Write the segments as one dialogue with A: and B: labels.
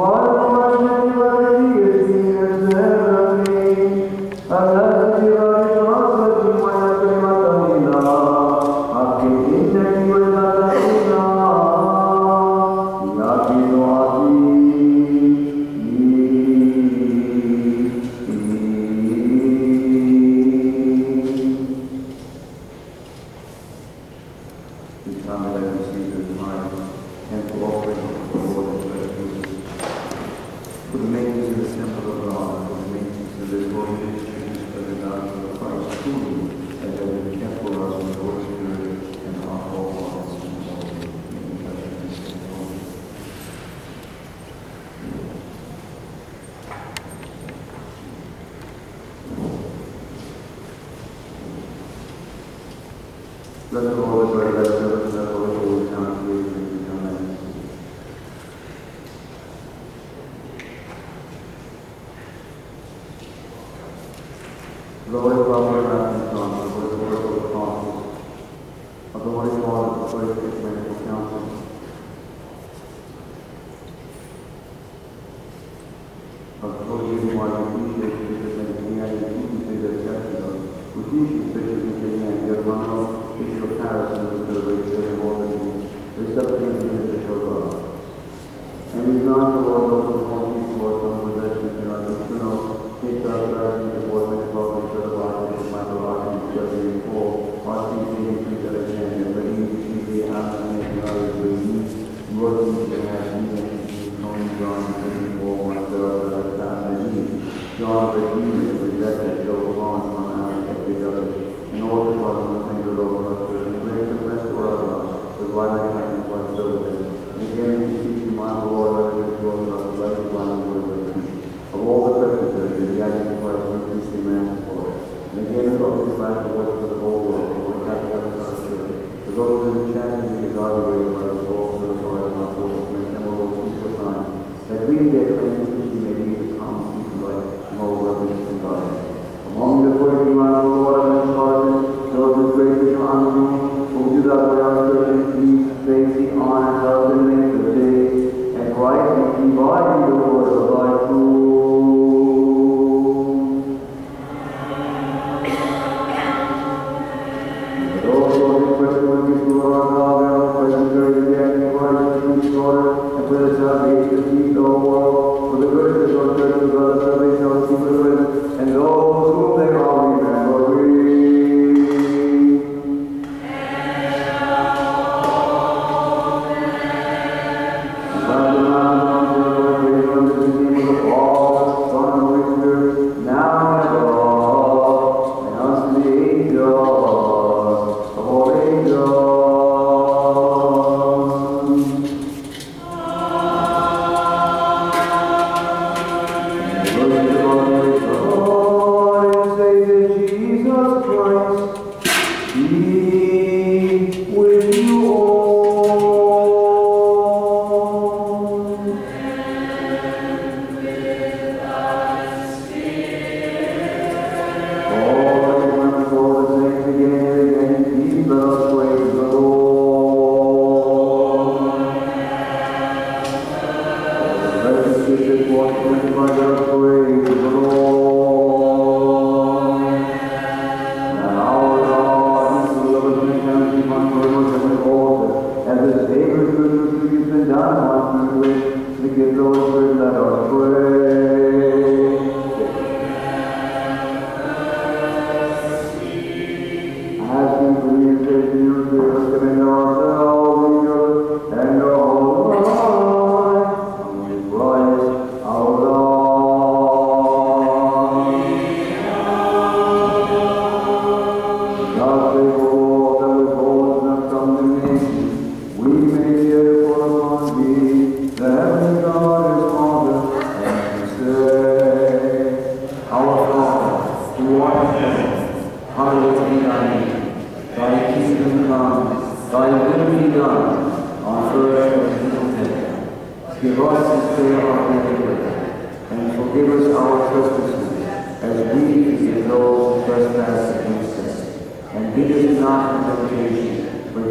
A: Let the Lord pray that service that Lord will come to you. Amen. Lord, Father, and Son, the Lord of the Apostles, of the Holy Father, the First Ecumenical Council, of the Holy Union, Bishops and Germano, Bishop of Paris, and the celebration of all the subsequent of God. And we not the Lord of the whole people or some possessions in our eternal, take our prayers in the voice of God, and the life of my Lord, and the full, our teaching and that again, and let me see the absence of others with you, working to have you, knowing God, and all myself that I found in you. John, but you rejected, so long from our every other. In order for us to think of over us, and bring the rest of our lives, with why I can one service. And again, we seek you, my Lord, let it go to us, let it find the word of peace. Of all the purposes, the guiding Christ, we preach the man for us. And again, we hope to find the work for the whole world, and we have to have our church. For those who are chanting the God of way, for us all to the Lord, and our Lord, make them a little peaceful time, that we get claims to be made the common people life, and all reverence in God. Among the worthy, my Lord, and Father, those who greatly honor you, who do that way our church in peace, safety, honor, love, and make the day, and quietly divide the word of thy truth. And also request to you, our God, and our present very death, and Christ, and his order, and for the salvation of the whole world, for the good of your church, and for the salvation of the people, and those whom they all remember.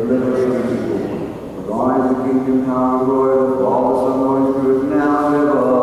A: Now, Lord, of all the Son, Holy Spirit, now and ever.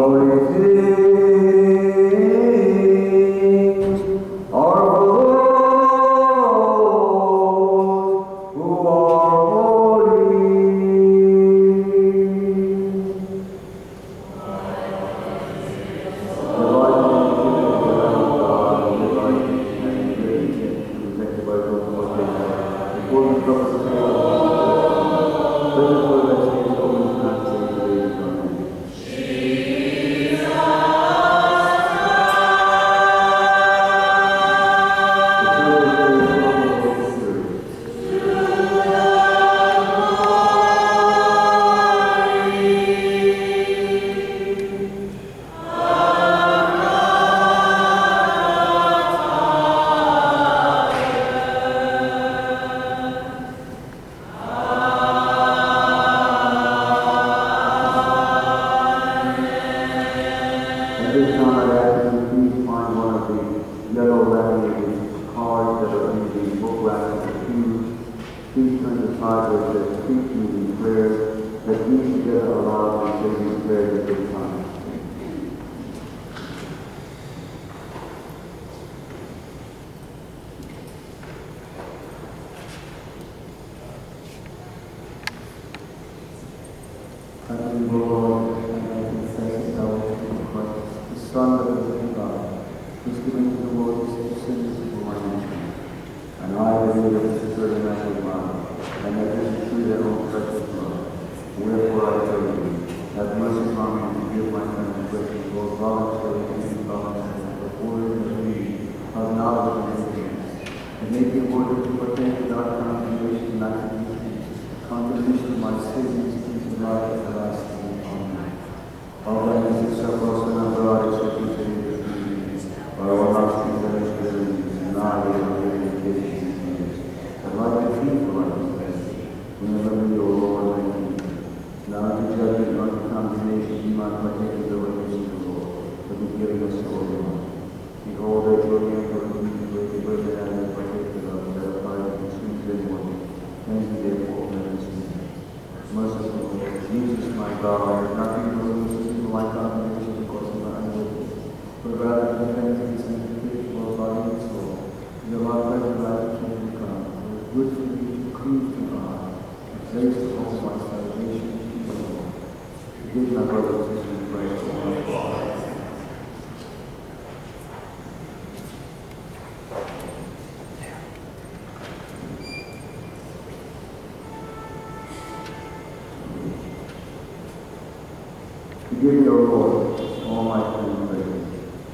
A: Forgive me, O Lord, all my sins and failures.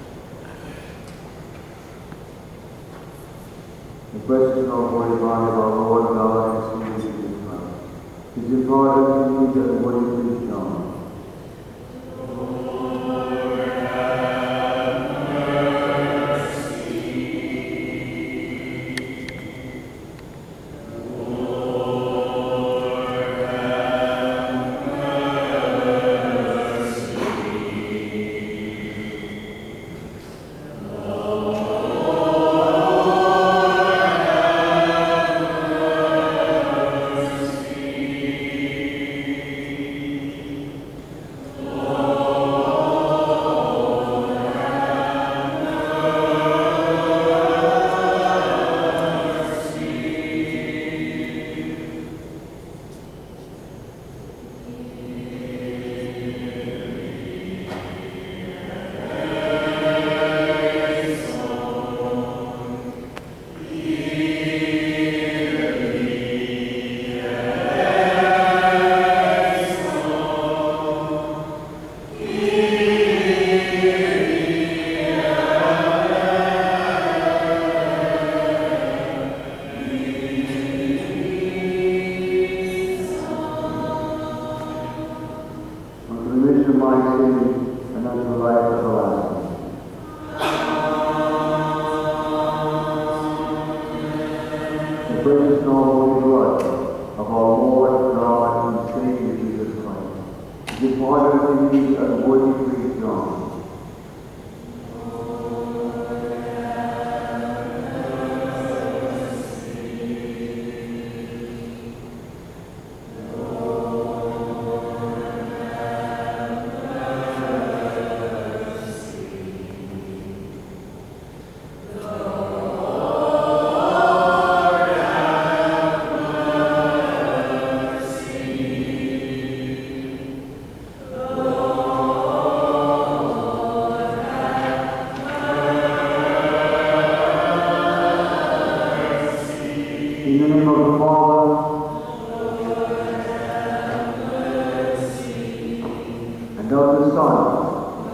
A: The precious and holy body of our Lord God and Savior Jesus Christ, is imparted to me that what is His Son. Father, and of the Son,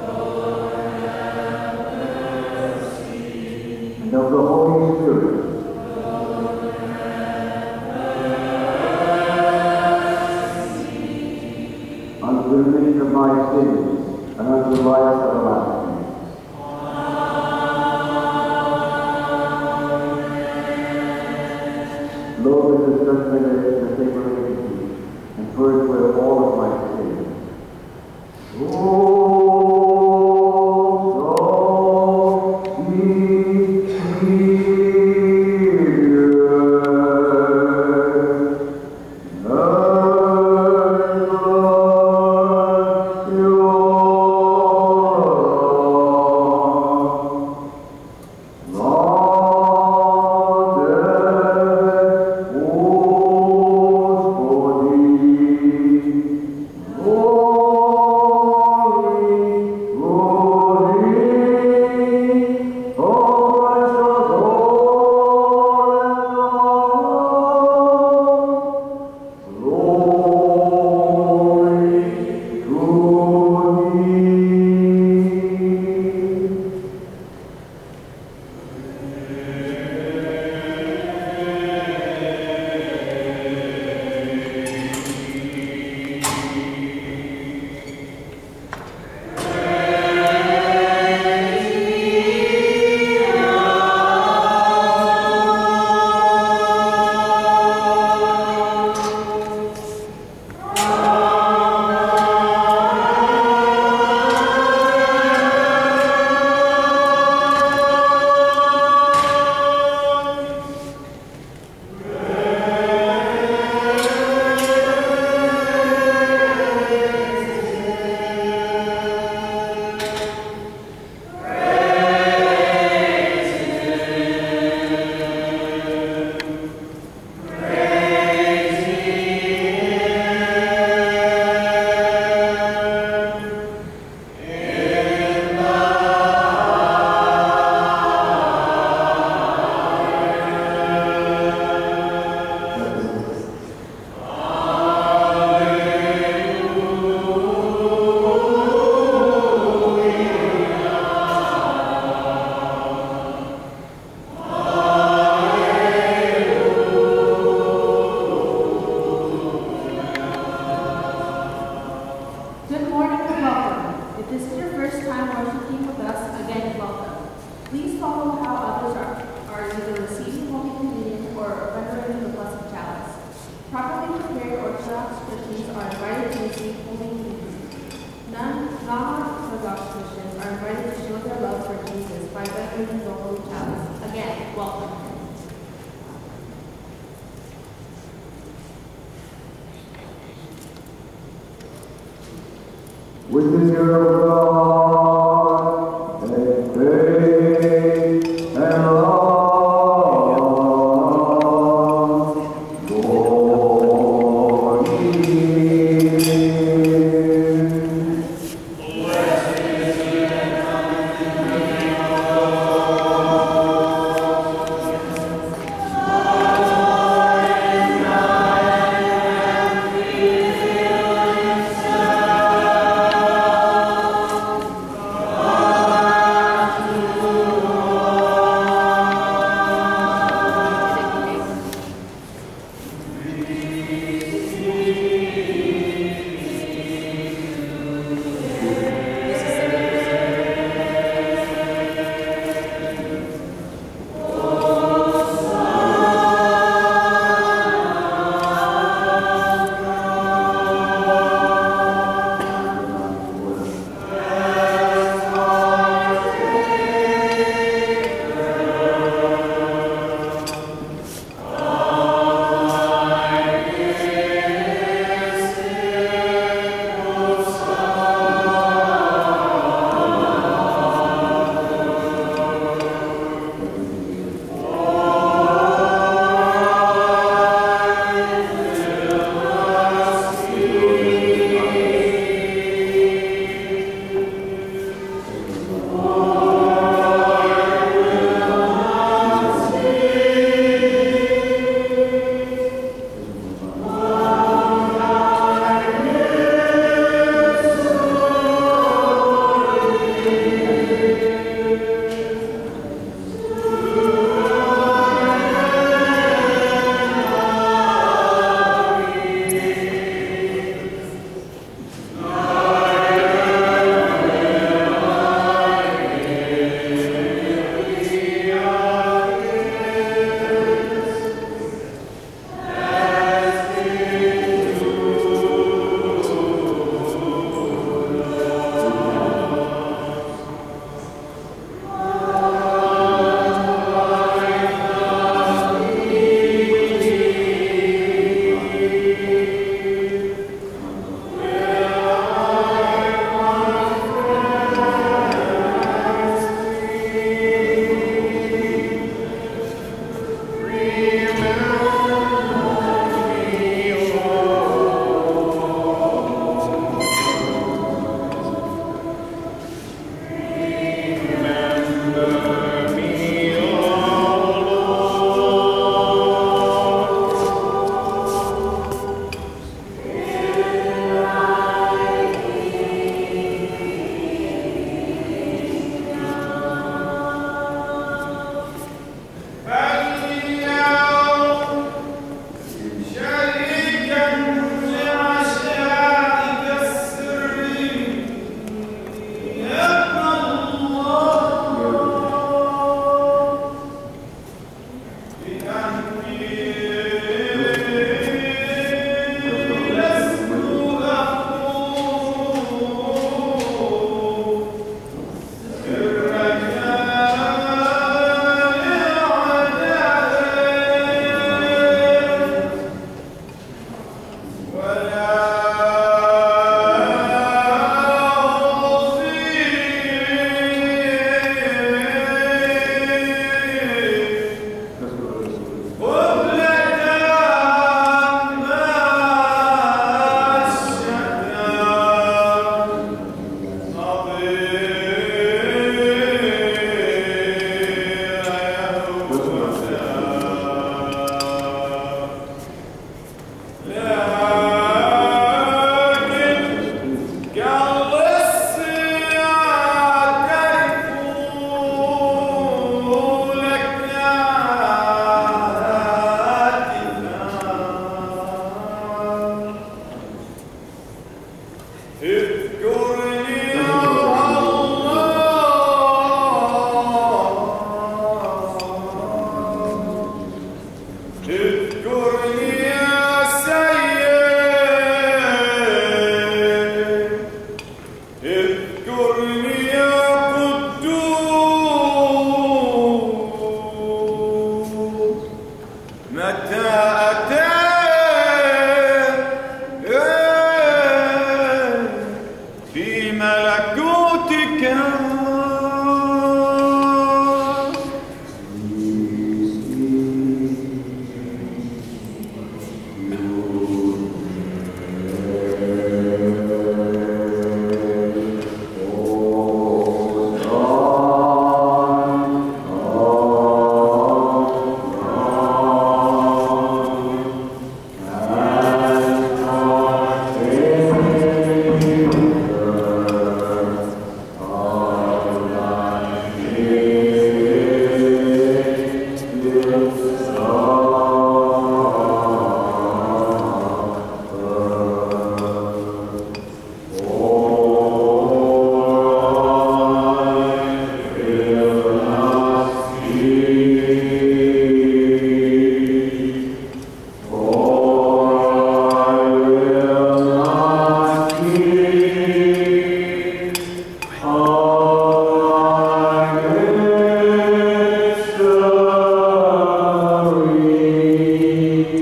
A: and of the Holy Spirit. Unto the remission of my sins, and unto life everlasting. Lord, with the church benedict and the sacred legacy, and purge away all of my sins. With the fear of God, and faith, and love, Lord,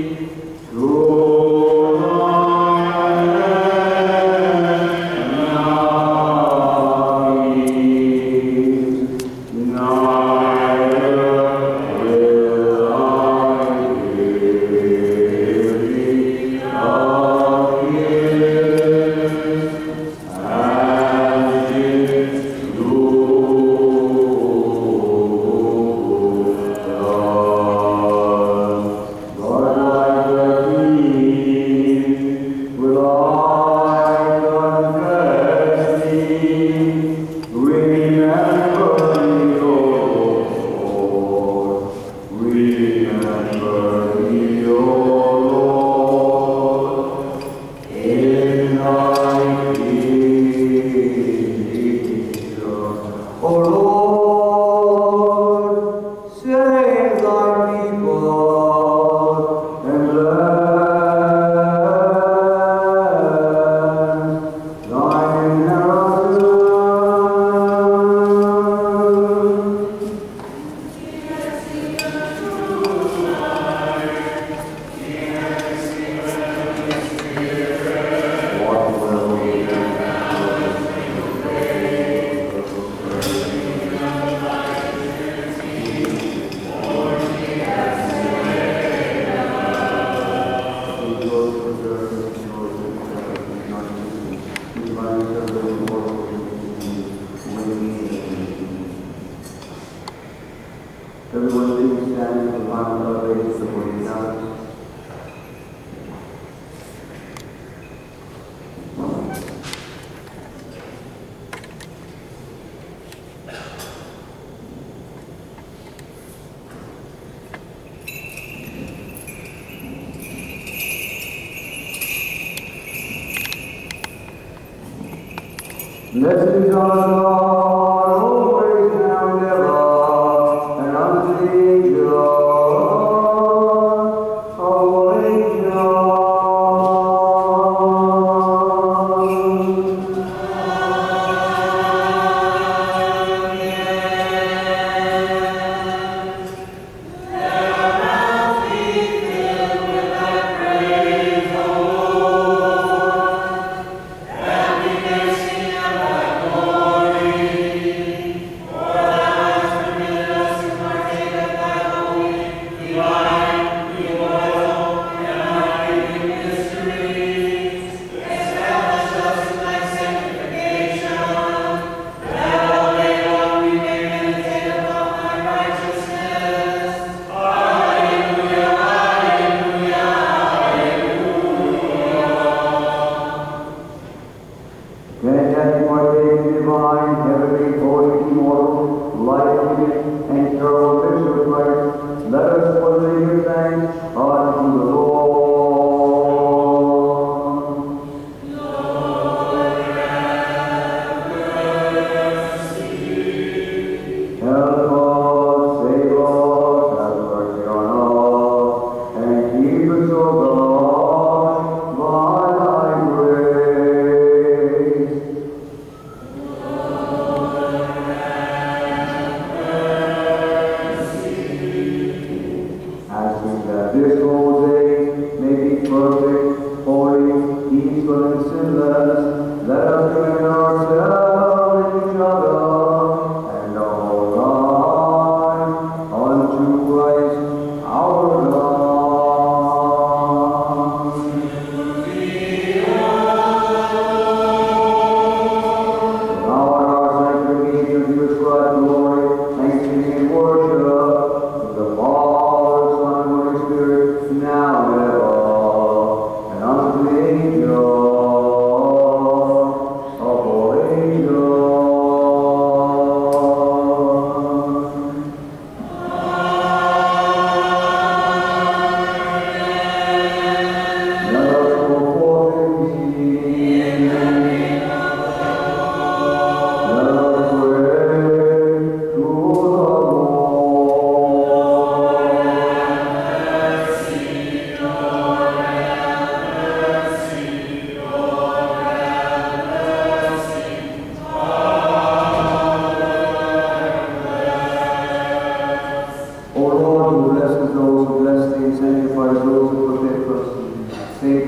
A: Everyone please stand for the final celebration of the announcement. Blessed is our Lord, always now and ever, and unto the age of ages.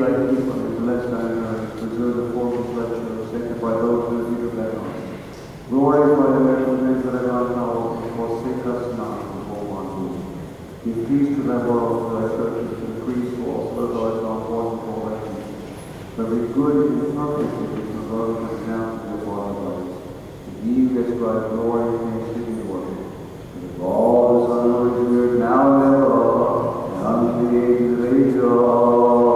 A: thy people, and bless thine earth, preserve the form of thy church, sanctify those who are of thy house. Glorify the miracles that are not power, and forsake us not from all our good. Give peace to thy world, to thy churches, to the priests, who also thou art not one for all thy people. Every good and perfect gift from above comes down to the Father of lights. To thee we ascribe glory and thanksgiving and worship. And of all the Son and Holy Spirit, now and ever, and unto the ages of ages.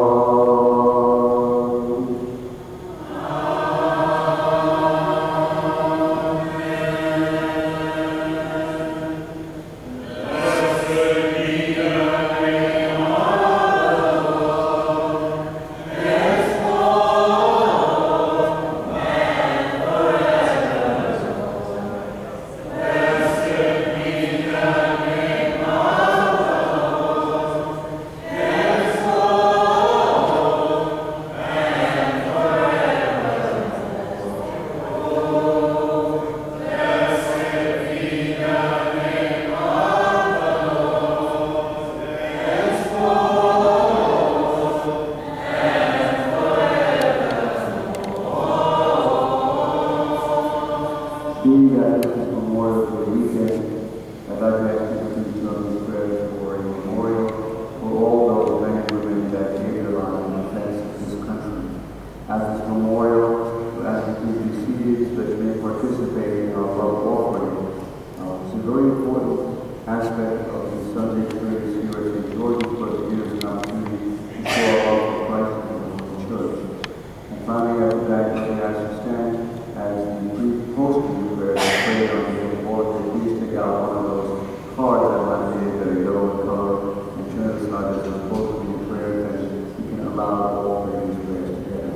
A: Being that this is Memorial Day weekend, I'd like to ask you to please join me in prayer for a memorial for all those men and women that gave their lives in defense of this country. At this memorial, we ask you to be seated so that you may participate in our love offering. It's a very important aspect of the Sunday experience here at St. George's, but it gives an opportunity to show our love for Christ and the church. And finally, after that, we ask you to stand as the brief postscript prayer to pray on the Lord. Please take out one of those cards that are laminated that are yellow in color and turn it aside as a postscript prayer, and you can allow all of these prayers together.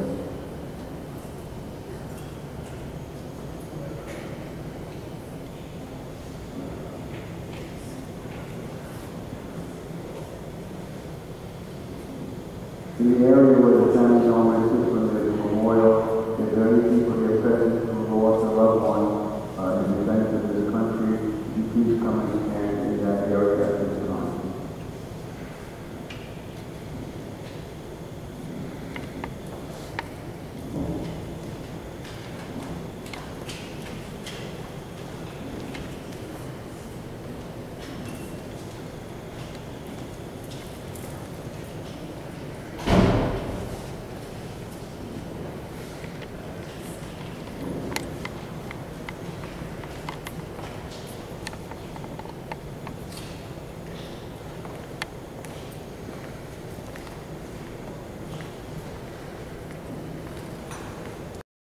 A: In the area where the family normally sits when there's a memorial, if there are any people here present who lost a loved one in the defense of this country, would you please come and stand in that area